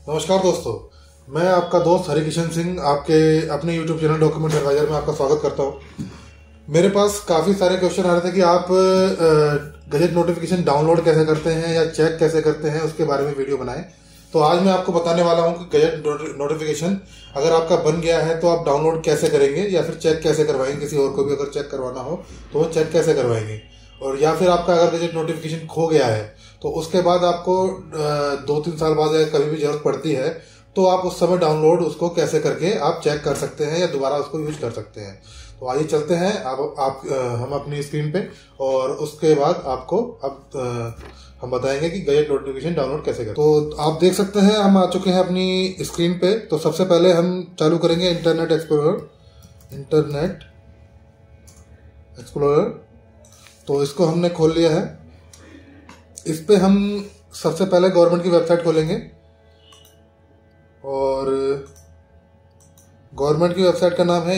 नमस्कार दोस्तों, मैं आपका दोस्त हरिकिशन सिंह आपके अपने YouTube चैनल डॉक्यूमेंट एडवाइजर में आपका स्वागत करता हूं। मेरे पास काफ़ी सारे क्वेश्चन आ रहे थे कि आप गजट नोटिफिकेशन डाउनलोड कैसे करते हैं या चेक कैसे करते हैं, उसके बारे में वीडियो बनाएं। तो आज मैं आपको बताने वाला हूं कि गजट नोटिफिकेशन अगर आपका बन गया है तो आप डाउनलोड कैसे करेंगे या फिर चेक कैसे करवाएंगे। किसी और को भी अगर चेक करवाना हो तो वो चेक कैसे करवाएंगे, और या फिर आपका अगर गजट नोटिफिकेशन खो गया है तो उसके बाद आपको 2-3 साल बाद कभी भी जरूरत पड़ती है तो आप उस समय डाउनलोड उसको कैसे करके आप चेक कर सकते हैं या दोबारा उसको यूज कर सकते हैं। तो आइए चलते हैं हम अपनी स्क्रीन पे, और उसके बाद आपको हम बताएंगे कि गजट नोटिफिकेशन डाउनलोड कैसे करें। तो आप देख सकते हैं हम आ चुके हैं अपनी स्क्रीन पे। तो सबसे पहले हम चालू करेंगे इंटरनेट एक्सप्लोरर। तो इसको हमने खोल लिया है। इस पे हम सबसे पहले गवर्नमेंट की वेबसाइट खोलेंगे, और गवर्नमेंट की वेबसाइट का नाम है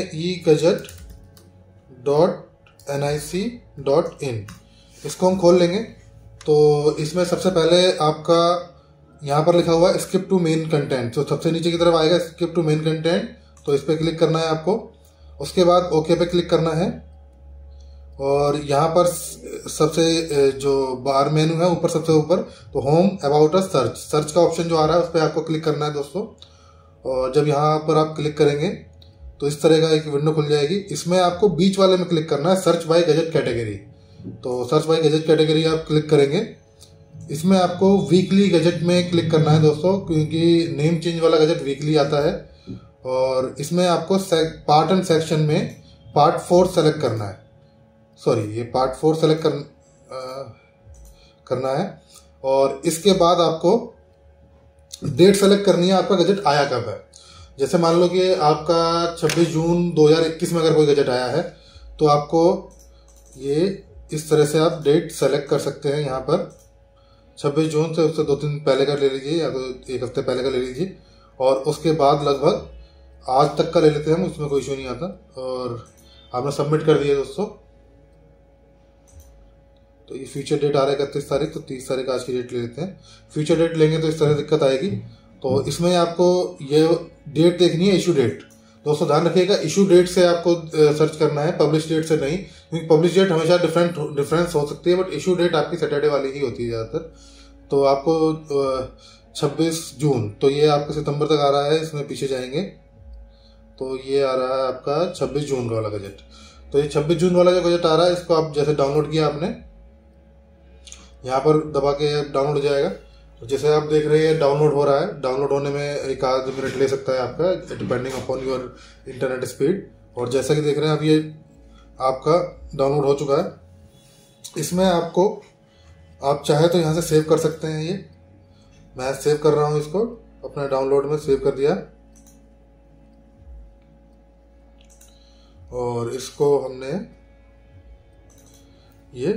egazette.nic.in। इसको हम खोल लेंगे। तो इसमें सबसे पहले आपका यहाँ पर लिखा हुआ है स्किप टू मेन कंटेंट। तो सबसे नीचे की तरफ आएगा स्किप टू मेन कंटेंट, तो इस पर क्लिक करना है आपको। उसके बाद ओके पे क्लिक करना है, और यहाँ पर सबसे जो बार मेनू है ऊपर सबसे ऊपर, तो होम अबाउट अस सर्च का ऑप्शन जो आ रहा है उस पर आपको क्लिक करना है दोस्तों। और जब यहाँ पर आप क्लिक करेंगे तो इस तरह का एक विंडो खुल जाएगी। इसमें आपको बीच वाले में क्लिक करना है, सर्च बाय गजट कैटेगरी। तो सर्च बाय गजट कैटेगरी आप क्लिक करेंगे। इसमें आपको वीकली गजट में क्लिक करना है दोस्तों, क्योंकि नेम चेंज वाला गजट वीकली आता है। और इसमें आपको पार्ट एंड सेक्शन में पार्ट 4 सेलेक्ट करना है। ये पार्ट 4 सेलेक्ट करना है। और इसके बाद आपको डेट सेलेक्ट करनी है, आपका गजट आया कब है। जैसे मान लो कि आपका 26 जून 2021 में अगर कोई गजट आया है तो आपको ये इस तरह से आप डेट सेलेक्ट कर सकते हैं। यहाँ पर 26 जून से उससे 2 दिन पहले का ले लीजिए या तो 1 हफ्ते पहले का ले लीजिए, और उसके बाद लगभग आज तक का ले लेते हैं हम, उसमें कोई इशू नहीं आता। और आपने सबमिट कर दिया दोस्तों। तो ये फ्यूचर डेट आ रहा है 31 तारीख, तो 30 तारीख आज की डेट ले लेते हैं। फ्यूचर डेट लेंगे तो इस तरह दिक्कत आएगी। तो इसमें आपको ये डेट देखनी है, इशू डेट। दोस्तों ध्यान रखिएगा, इशू डेट से आपको सर्च करना है, पब्लिश डेट से नहीं, क्योंकि पब्लिश डेट हमेशा डिफरेंस हो सकती है, बट इशू डेट आपकी सैटरडे वाली ही होती है ज़्यादातर। तो आपको 26 जून, तो ये आपको सितंबर तक आ रहा है, इसमें पीछे जाएंगे तो ये आ रहा है आपका 26 जून वाला गजट। तो ये 26 जून वाला जो गजट आ रहा है, इसको आप जैसे डाउनलोड किया आपने, यहाँ पर दबा के डाउनलोड हो जाएगा। तो जैसे आप देख रहे हैं डाउनलोड हो रहा है। डाउनलोड होने में 1-2 मिनट ले सकता है आपका, depending upon your internet speed. और जैसा कि देख रहे हैं आप, ये आपका डाउनलोड हो चुका है। इसमें आपको आप चाहे तो यहाँ से सेव कर सकते हैं। ये मैं सेव कर रहा हूँ, इसको अपने डाउनलोड में सेव कर दिया। और इसको हमने ये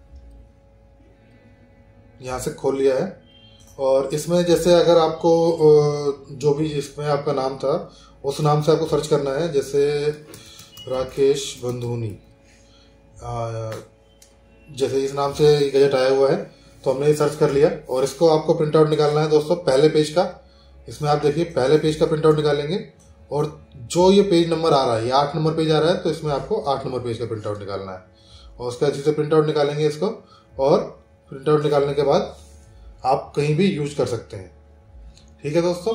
यहाँ से खोल लिया है। और इसमें जैसे अगर आपको जो भी इसमें आपका नाम था उस नाम से आपको सर्च करना है, जैसे राकेश बंधुनी, जैसे इस नाम से गजट आया हुआ है तो हमने ये सर्च कर लिया। और इसको आपको प्रिंट आउट निकालना है दोस्तों, पहले पेज का। इसमें आप देखिए पहले पेज का प्रिंट आउट निकालेंगे, और जो ये पेज नंबर आ रहा है, ये 8 नंबर पेज आ रहा है, तो इसमें आपको 8 नंबर पेज का प्रिंट आउट निकालना है। और उसके अच्छे से प्रिंट आउट निकालेंगे इसको, और प्रिंट आउट निकालने के बाद आप कहीं भी यूज कर सकते हैं। ठीक है दोस्तों।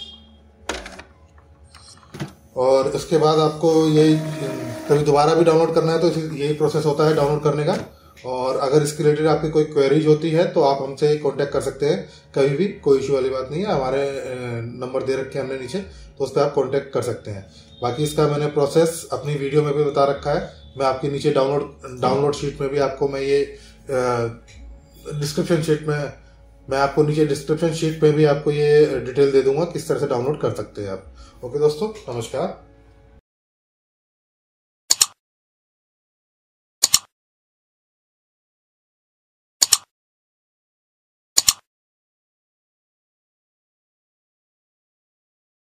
और इसके बाद आपको यही कभी दोबारा भी डाउनलोड करना है तो यही प्रोसेस होता है डाउनलोड करने का। और अगर इसके रिलेटेड आपकी कोई क्वेरीज होती है तो आप हमसे कांटेक्ट कर सकते हैं कभी भी, कोई इशू वाली बात नहीं है। हमारे नंबर दे रखे हैं हमने नीचे, तो उस पर आप कांटेक्ट कर सकते हैं। बाकी इसका मैंने प्रोसेस अपनी वीडियो में भी बता रखा है। मैं आपके नीचे डाउनलोड शीट में भी आपको मैं ये डिस्क्रिप्शन शीट में मैं आपको नीचे डिस्क्रिप्शन शीट पे भी आपको ये डिटेल दे दूंगा किस तरह से डाउनलोड कर सकते हैं आप। ओके दोस्तों, नमस्कार।